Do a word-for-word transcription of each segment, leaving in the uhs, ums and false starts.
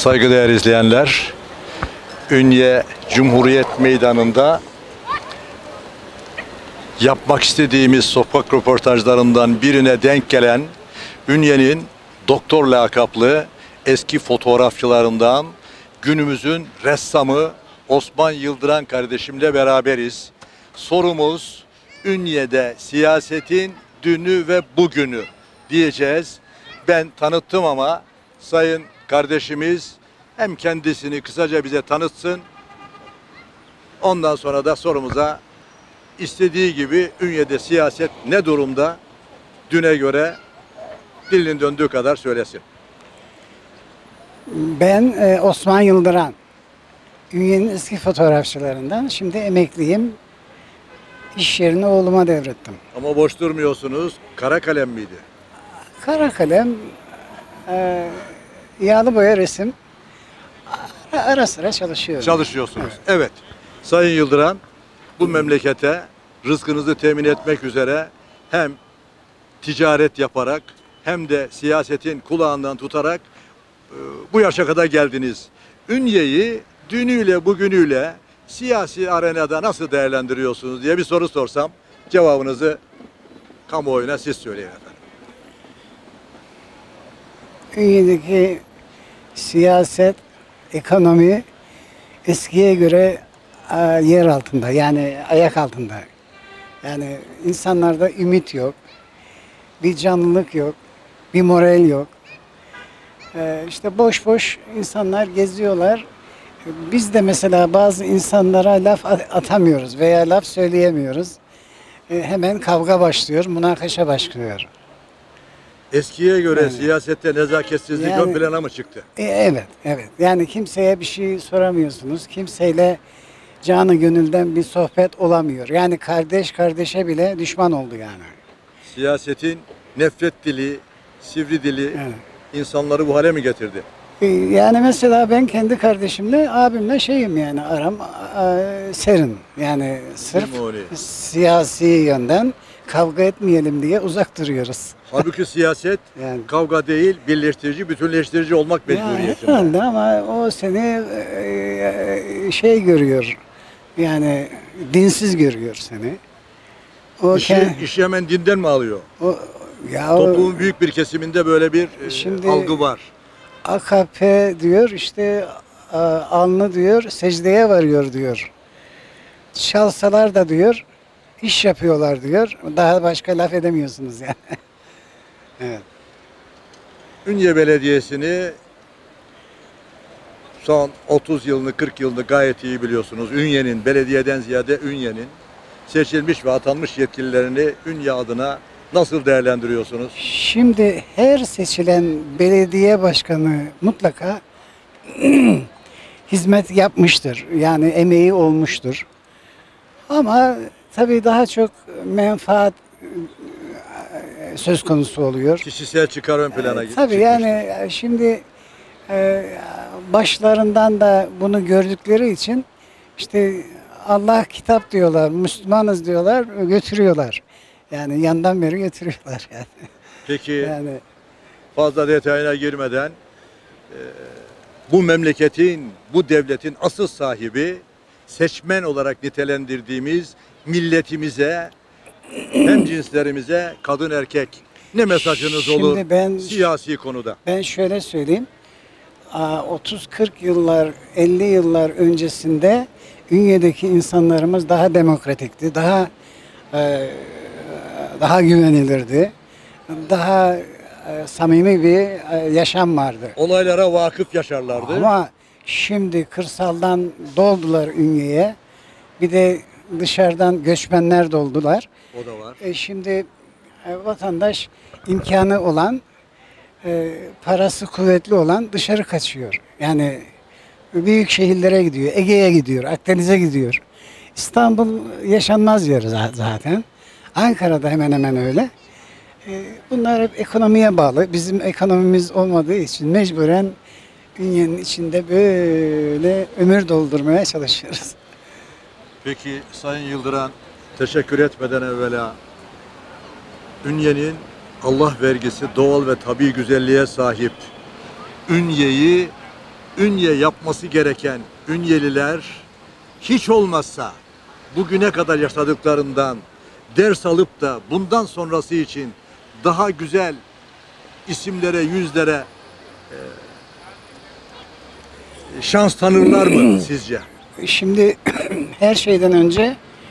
Saygıdeğer izleyenler, Ünye Cumhuriyet Meydanı'nda yapmak istediğimiz sokak röportajlarından birine denk gelen Ünye'nin doktor lakaplı eski fotoğrafçılarından günümüzün ressamı Osman Yıldıran kardeşimle beraberiz. Sorumuz Ünye'de siyasetin dünü ve bugünü diyeceğiz. Ben tanıttım ama sayın kardeşimiz hem kendisini kısaca bize tanıtsın. Ondan sonra da sorumuza istediği gibi Ünye'de siyaset ne durumda, düne göre dilinin döndüğü kadar söylesin. Ben e, Osman Yıldıran. Ünye'nin eski fotoğrafçılarından. Şimdi emekliyim. İş yerini oğluma devrettim. Ama boş durmuyorsunuz. Kara kalem miydi? Kara kalem, e, yağlı boya resim. Ara, ara sıra çalışıyorum. Çalışıyorsunuz. Evet. Evet. Sayın Yıldıran, bu memlekete rızkınızı temin etmek üzere hem ticaret yaparak hem de siyasetin kulağından tutarak e, bu yaşa kadar geldiniz. Ünye'yi dünüyle bugünüyle siyasi arenada nasıl değerlendiriyorsunuz diye bir soru sorsam cevabınızı kamuoyuna siz söyleyin efendim. Ünye'deki siyaset, ekonomi eskiye göre e, yer altında, yani ayak altında. Yani insanlarda ümit yok, bir canlılık yok, bir moral yok. E, işte boş boş insanlar geziyorlar. Biz de mesela bazı insanlara laf atamıyoruz veya laf söyleyemiyoruz. E, hemen kavga başlıyor, münakaşa başlıyor. Eskiye göre Yani, siyasette nezaketsizlik yani, ön plana mı çıktı? E, evet, evet. Yani kimseye bir şey soramıyorsunuz. Kimseyle canı gönülden bir sohbet olamıyor. Yani kardeş kardeşe bile düşman oldu yani. Siyasetin nefret dili, sivri dili Evet. insanları bu hale mi getirdi? E, yani mesela ben kendi kardeşimle, abimle şeyim yani aram e, serin. Yani sırf Limoni. siyasi yönden kavga etmeyelim diye uzak duruyoruz. Halbuki siyaset Yani. kavga değil, birleştirici, bütünleştirici olmak Ya mecburiyetinde. herhalde ama o seni e, şey görüyor. Yani dinsiz görüyor seni. O İşi, ke- işi hemen dinden mi alıyor? o ya o Toplumun büyük bir kesiminde böyle bir e, Şimdi- algı var. A K P diyor işte a, alnı diyor secdeye varıyor diyor. Çalsalar da diyor iş yapıyorlar diyor. Daha başka laf edemiyorsunuz yani. Evet. Ünye Belediyesi'ni son otuz yılını, kırk yılını gayet iyi biliyorsunuz. Ünye'nin, belediyeden ziyade Ünye'nin seçilmiş ve atanmış yetkililerini Ünye adına nasıl değerlendiriyorsunuz? Şimdi her seçilen belediye başkanı mutlaka hizmet yapmıştır. Yani emeği olmuştur. Ama tabii daha çok menfaat e, söz konusu oluyor. Kişisel çıkar ön plana E, çıkmıştır. tabii yani şimdi e, başlarından da bunu gördükleri için işte Allah kitap diyorlar, Müslümanız diyorlar, götürüyorlar. Yani yandan beri götürüyorlar yani. Peki Yani fazla detayına girmeden e, bu memleketin, bu devletin asıl sahibi seçmen olarak nitelendirdiğimiz milletimize, hem cinslerimize, kadın erkek ne mesajınız Şimdi olur ben- siyasi konuda? ben şöyle söyleyeyim. Aa, otuz kırk yıllar, elli yıllar öncesinde Ünye'deki insanlarımız daha demokratikti, daha e, daha güvenilirdi, daha e, samimi bir e, yaşam vardı. Olaylara vakıf yaşarlardı. Ama şimdi kırsaldan doldular Ünye'ye, bir de dışarıdan göçmenler doldular. O da var. E, şimdi e, vatandaş imkanı olan, e, parası kuvvetli olan dışarı kaçıyor. Yani büyük şehirlere gidiyor, Ege'ye gidiyor, Akdeniz'e gidiyor. İstanbul yaşanmaz yer za- zaten. Ankara'da hemen hemen öyle. E, bunlar hep ekonomiye bağlı. Bizim ekonomimiz olmadığı için mecburen Ünye'nin içinde böyle ömür doldurmaya çalışıyoruz. Peki Sayın Yıldıran, teşekkür etmeden evvela Ünye'nin Allah vergisi doğal ve tabii güzelliğe sahip Ünye'yi Ünye yapması gereken Ünyeliler hiç olmazsa bugüne kadar yaşadıklarından ders alıp da bundan sonrası için daha güzel isimlere, yüzlere e, şans tanırlar mı sizce? Şimdi her şeyden önce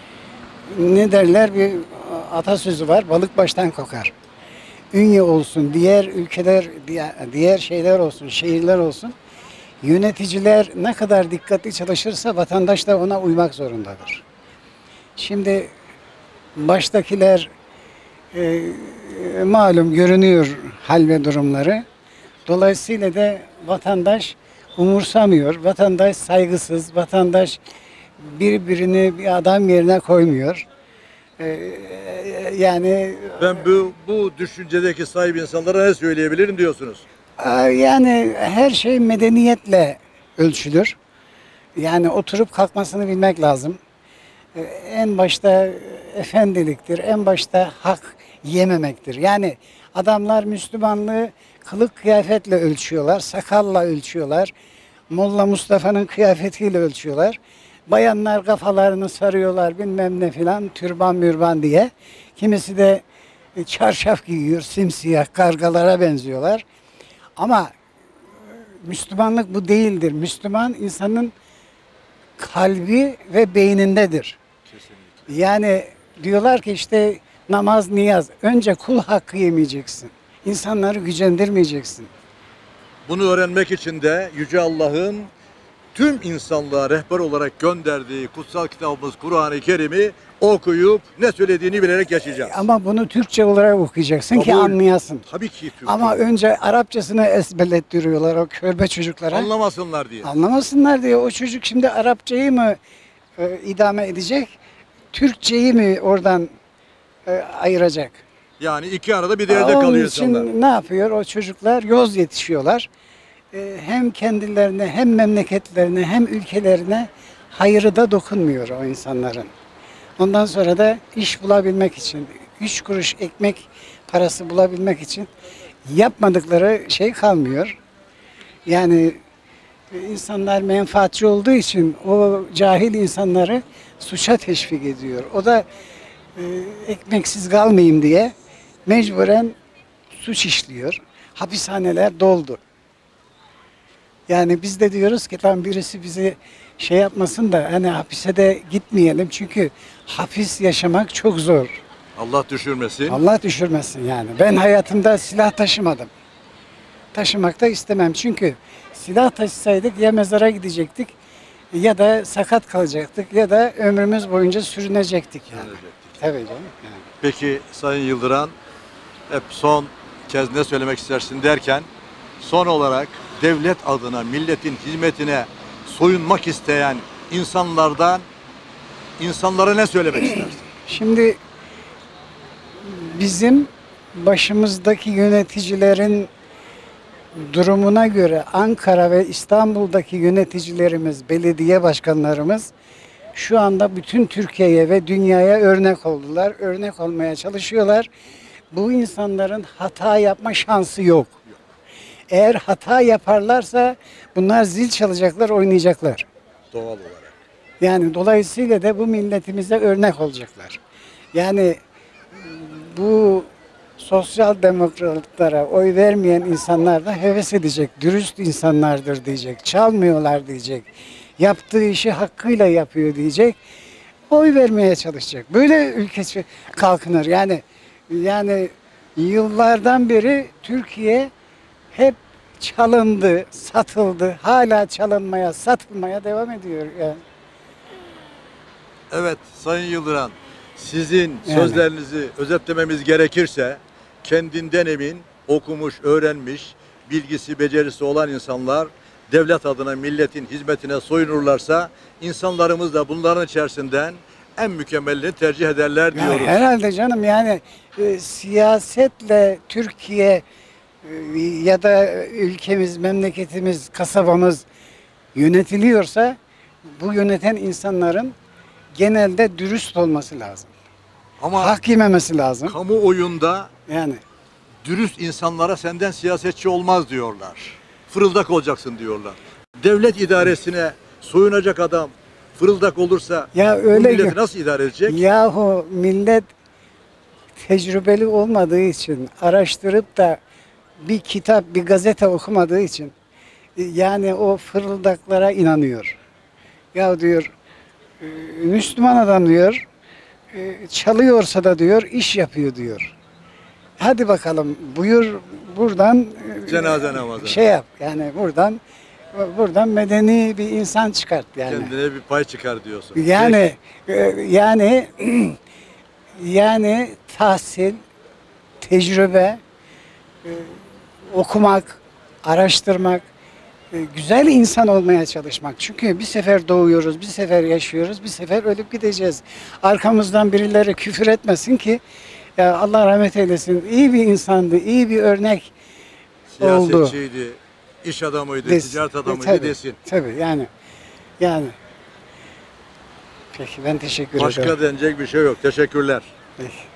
ne derler, bir atasözü var, balık baştan kokar. Ünye olsun, diğer ülkeler, diğer şeyler olsun, şehirler olsun. Yöneticiler ne kadar dikkatli çalışırsa vatandaş da ona uymak zorundadır. Şimdi baştakiler e, malum görünüyor hal ve durumları. Dolayısıyla da vatandaş umursamıyor. Vatandaş saygısız, vatandaş birbirini bir adam yerine koymuyor. E, yani Ben bu, bu düşüncedeki sahip insanlara ne söyleyebilirim diyorsunuz? Yani her şey medeniyetle ölçülür. Yani oturup kalkmasını bilmek lazım. Ee, En başta efendiliktir, en başta hak yememektir. Yani adamlar Müslümanlığı kılık kıyafetle ölçüyorlar, sakalla ölçüyorlar. Molla Mustafa'nın kıyafetiyle ölçüyorlar. Bayanlar kafalarını sarıyorlar bilmem ne filan, türban mürban diye. Kimisi de çarşaf giyiyor, simsiyah kargalara benziyorlar. Ama Müslümanlık bu değildir. Müslüman insanın kalbi ve beynindedir. Kesinlikle. Yani diyorlar ki işte namaz, niyaz. Önce kul hakkı yemeyeceksin. İnsanları gücendirmeyeceksin. Bunu öğrenmek için de Yüce Allah'ın tüm insanlığa rehber olarak gönderdiği kutsal kitabımız Kur'an-ı Kerim'i okuyup ne söylediğini bilerek yaşayacağız. Ama bunu Türkçe olarak okuyacaksın ki Kabul. anlayasın. Tabii ki Türkçe. Ama önce Arapçasını ezberlettiriyorlar o körbe çocuklara. Anlamasınlar diye. Anlamasınlar diye. O çocuk şimdi Arapçayı mı e, idame edecek? Türkçeyi mi oradan e, ayıracak? Yani iki arada bir derede Onun kalıyor için insanlar. ne yapıyor? O çocuklar yoz yetişiyorlar. E, hem kendilerine hem memleketlerine hem ülkelerine hayırı da dokunmuyor o insanların. Ondan sonra da iş bulabilmek için, üç kuruş ekmek parası bulabilmek için yapmadıkları şey kalmıyor. Yani e, insanlar menfaatçi olduğu için o cahil insanları suça teşvik ediyor. O da e, ekmeksiz kalmayayım diye mecburen suç işliyor. Hapishaneler doldu. Yani biz de diyoruz ki tam birisi bizi şey yapmasın da hani hapise de gitmeyelim. Çünkü hapis yaşamak çok zor. Allah düşürmesin. Allah düşürmesin yani. Ben hayatımda silah taşımadım. Taşımak da istemem. Çünkü silah taşısaydık ya mezara gidecektik ya da sakat kalacaktık ya da ömrümüz boyunca sürünecektik yani. Sürünecektik. Tabii canım. Yani. Peki Sayın Yıldıran, hep son kez ne söylemek istersin derken son olarak devlet adına, milletin hizmetine soyunmak isteyen insanlardan insanlara ne söylemek istersin? Şimdi bizim başımızdaki yöneticilerin durumuna göre Ankara ve İstanbul'daki yöneticilerimiz, belediye başkanlarımız şu anda bütün Türkiye'ye ve dünyaya örnek oldular. Örnek olmaya çalışıyorlar. Bu insanların hata yapma şansı yok. Eğer hata yaparlarsa bunlar zil çalacaklar, oynayacaklar. Doğal olarak. Yani dolayısıyla da bu milletimize örnek olacaklar. Yani bu sosyal demokratlara oy vermeyen insanlar da heves edecek, dürüst insanlardır diyecek, çalmıyorlar diyecek, yaptığı işi hakkıyla yapıyor diyecek, oy vermeye çalışacak. Böyle ülke kalkınır. Yani yani yıllardan beri Türkiye hep çalındı, satıldı, hala çalınmaya, satılmaya devam ediyor yani. Evet Sayın Yıldıran, sizin Yani. sözlerinizi özetlememiz gerekirse kendinden emin, okumuş, öğrenmiş, bilgisi, becerisi olan insanlar devlet adına milletin hizmetine soyunurlarsa insanlarımız da bunların içerisinden en mükemmelini tercih ederler Ya diyoruz. herhalde canım yani e, siyasetle Türkiye e, ya da ülkemiz, memleketimiz, kasabamız yönetiliyorsa bu yöneten insanların genelde dürüst olması lazım. Ama Hak yememesi lazım. kamuoyunda Yani dürüst insanlara senden siyasetçi olmaz diyorlar. Fırıldak olacaksın diyorlar. devlet idaresine soyunacak adam fırıldak olursa Ya bu öyle milleti ki- nasıl idare edecek? Yahu millet tecrübeli olmadığı için, araştırıp da bir kitap, bir gazete okumadığı için e, yani o fırıldaklara inanıyor. Ya diyor e, Müslüman adam diyor e, çalıyorsa da diyor iş yapıyor diyor. Hadi bakalım buyur buradan e, Cenaze namazı. şey yap yani buradan buradan medeni bir insan çıkart yani. Kendine bir pay çıkar diyorsun. Yani e, yani yani tahsil, tecrübe, e, okumak, araştırmak, e, güzel insan olmaya çalışmak. Çünkü bir sefer doğuyoruz, bir sefer yaşıyoruz, bir sefer ölüp gideceğiz. Arkamızdan birileri küfür etmesin ki ya Allah rahmet eylesin. İyi bir insandı, iyi bir örnek oldu. Siyasetçiydi, iş adamıydı, Des- ticaret e, adamıydı tabii, desin. Tabii yani yani. Peki ben teşekkür ederim. Başka denecek bir şey yok. Teşekkürler. Peki.